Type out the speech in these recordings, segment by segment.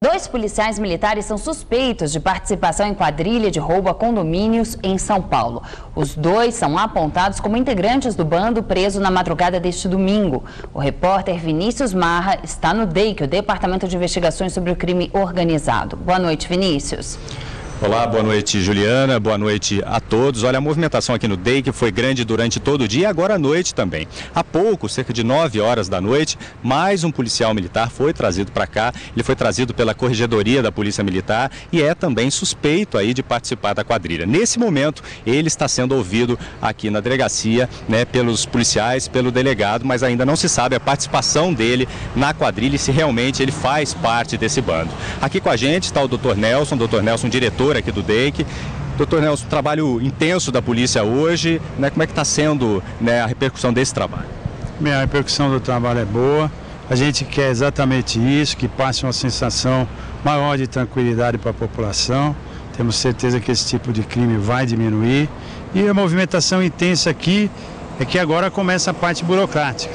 Dois policiais militares são suspeitos de participação em quadrilha de roubo a condomínios em São Paulo. Os dois são apontados como integrantes do bando preso na madrugada deste domingo. O repórter Vinícius Marra está no DEIC, o Departamento de Investigações sobre o Crime Organizado. Boa noite, Vinícius. Olá, boa noite, Juliana, boa noite a todos. Olha, a movimentação aqui no DEIC foi grande durante todo o dia e agora à noite também. Há pouco, cerca de 9 horas da noite, mais um policial militar foi trazido para cá. Ele foi trazido pela Corregedoria da Polícia Militar e é também suspeito aí de participar da quadrilha. Nesse momento, ele está sendo ouvido aqui na delegacia, pelos policiais, pelo delegado, mas ainda não se sabe a participação dele na quadrilha e se realmente ele faz parte desse bando. Aqui com a gente está o Dr. Nelson, diretor aqui do DEIC. Doutor Nelson, trabalho intenso da polícia hoje, como é que está sendo a repercussão desse trabalho? A repercussão do trabalho é boa, a gente quer exatamente isso, que passe uma sensação maior de tranquilidade para a população, temos certeza que esse tipo de crime vai diminuir e a movimentação intensa aqui é que agora começa a parte burocrática,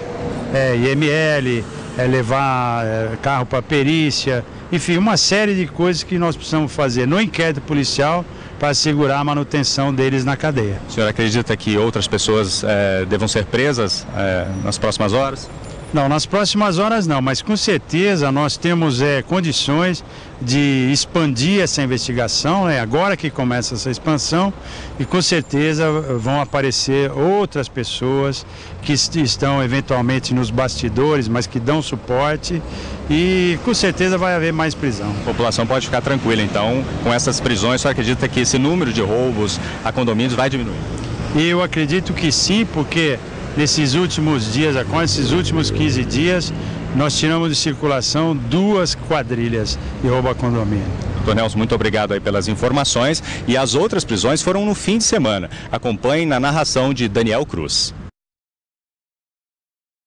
IML, levar carro para perícia, enfim, uma série de coisas que nós precisamos fazer no inquérito policial para assegurar a manutenção deles na cadeia. O senhor acredita que outras pessoas devam ser presas nas próximas horas? Não, nas próximas horas não, mas com certeza nós temos condições de expandir essa investigação, agora que começa essa expansão, e com certeza vão aparecer outras pessoas que estão eventualmente nos bastidores, mas que dão suporte e com certeza vai haver mais prisão. A população pode ficar tranquila então com essas prisões, só acredita que esse número de roubos a condomínios vai diminuir? Eu acredito que sim, porque nesses últimos dias, com esses últimos 15 dias, nós tiramos de circulação 2 quadrilhas de roubo a condomínio. Doutor Nelson, muito obrigado aí pelas informações. E as outras prisões foram no fim de semana. Acompanhe na narração de Daniel Cruz.